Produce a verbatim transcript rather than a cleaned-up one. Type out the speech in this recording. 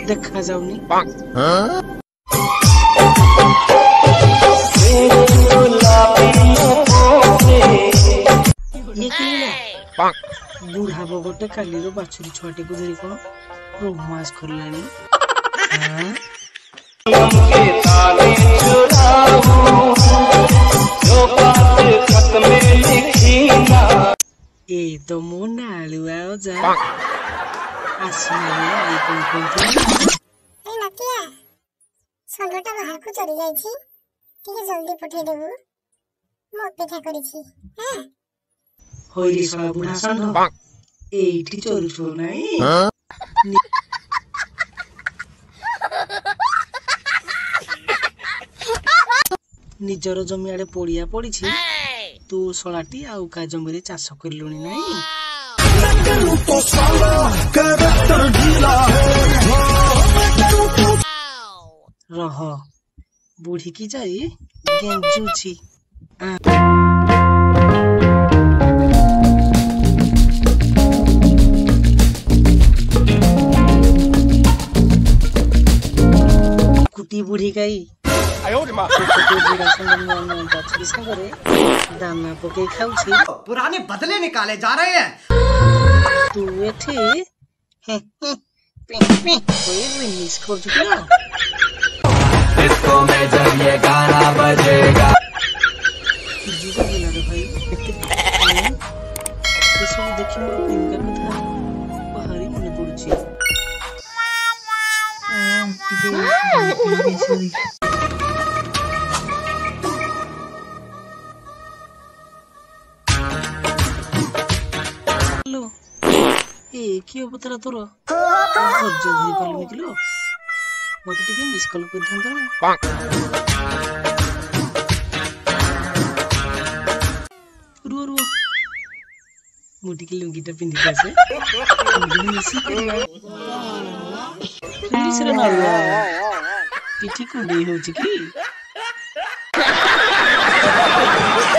देखा जाऊनी बुढ़ा बगटे काली बाछुरी छुआटे को धरी कौन रोमांस करलानी ए तो मो नालुआ जा आसमानी आई कोन कोन ए नतिया संगटा बाहर को चली जाई छी ठीक जल्दी पठे देबो मो अपेक्षा करी छी हां होइली साला बुढ़ा संग एठी चोरी छो नाही निजर जमी आड़े पड़िया पड़ी छी तू सोलाटी आउ का जमी चाष करलुनी नाही रह बुढ़ी की जाई गेंजू छी कुटी बुढ़ी गई दाना पके खाऊची पुराने बदले निकाले जा रहे हैं तू एठी मिस कर चुका इसको में जब ये गाना बजेगा जीजा बोला रे भाई ये सब देखि मोर प्रेमिका कथा बाहरी मने पड़ुची हेलो ए की अबतरा तोर धैर्य धरि पालु निकलो मते टिके मिस कॉल कर दंत रुओ रुओ मोटी की लुंगीटा पिंदी कासे मिसी करना रिलीज रे नारुआ पिठी को दे होची की